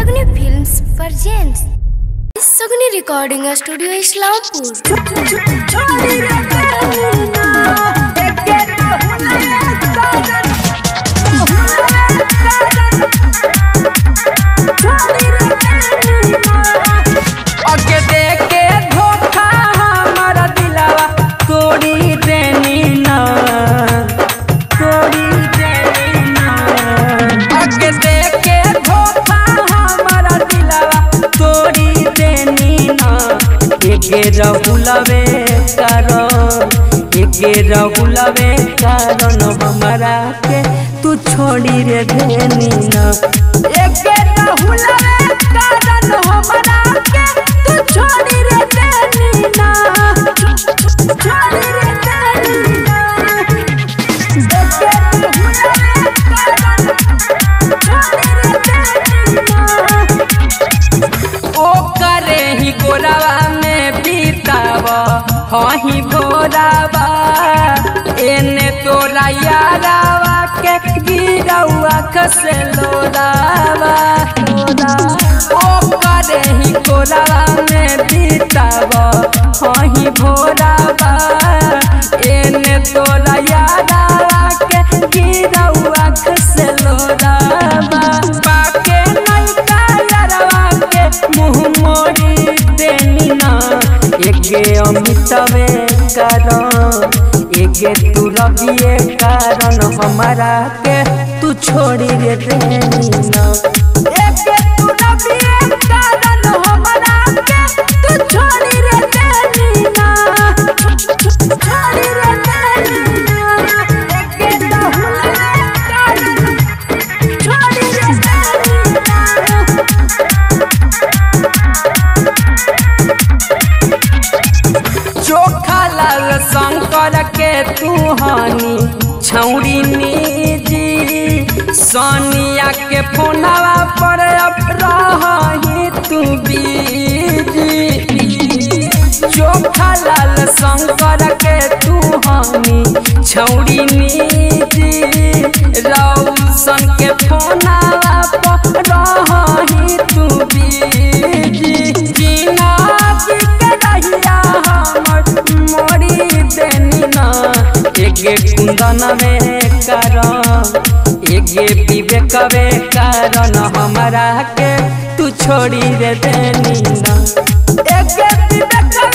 Sagni Films presents Sagni Recording Studio Islampur। रहुलवे कारण हमारा के तू छोड़ी रे देनी ना। एके रहुलवे कारण हमारा के तू छोड़ी रे देनी ना। छोड़ी रे देनी ना। एके रहुलवे कारण छोड़ी रे देनी ना। ओ करे ही गोरावा में बीतावा ही भोरावा एने तोरा यारावा के गिरौआ खसे लोरावा। ओ करे ही गोरावा में बीतावा ही भोरावा एने तोरा यारावा के गिरौआ खसे लोरावा। बाके नैका यारावा के मुँह मोड़ी देनी ना। एके अमितवे कारण एके तू रबिए कारण हमारा के तू छोड़ी रे देनी ना। एके तू रबिए कारण हमारा के तू छोड़ी रे देनी ना। छोड़ी रे देनी ना। एके रहुलवे कारण छोड़ी रे देनी ना। चोखा लाल शंकर के तू हानि छौड़ी निजी सोनिया के फोनवा पर रही तू बीजी। चोखा लाल शंकर के तू हानि छौड़ी निजी रौशन के फोनवा पर रही तू बीजी। जीना जी के रहिया मोड़ी देनी ना। एके कुंदन में कारण एके विवेक में कारण हमारा के तू छोड़ी रे देनी ना। एके विवेक